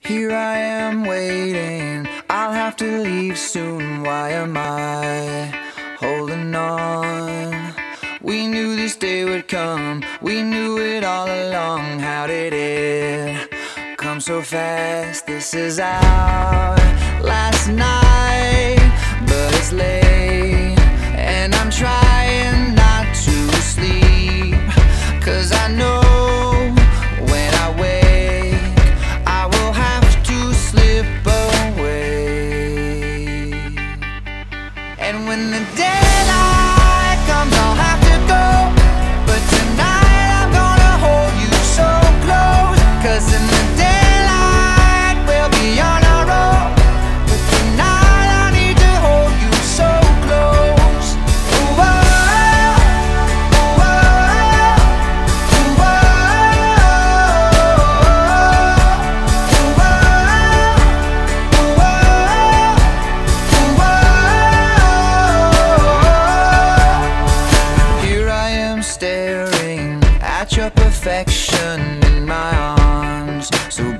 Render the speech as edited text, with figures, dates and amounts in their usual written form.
Here I am waiting, I'll have to leave soon. Why am I holding on? We knew this day would come, we knew it all along. How did it come so fast? This is our last night, but it's late and I'm trying not to sleep, 'cause I know when I wake I will have to slip away. And when the daylight comes I'll have to go, but tonight I'm gonna hold you so close, 'cause in the daylight we'll be on our own, but tonight I need to hold you so close. Ooh, oh, ooh, oh, ooh, oh, ooh, oh. Here I am staring at your perfection in my arms, so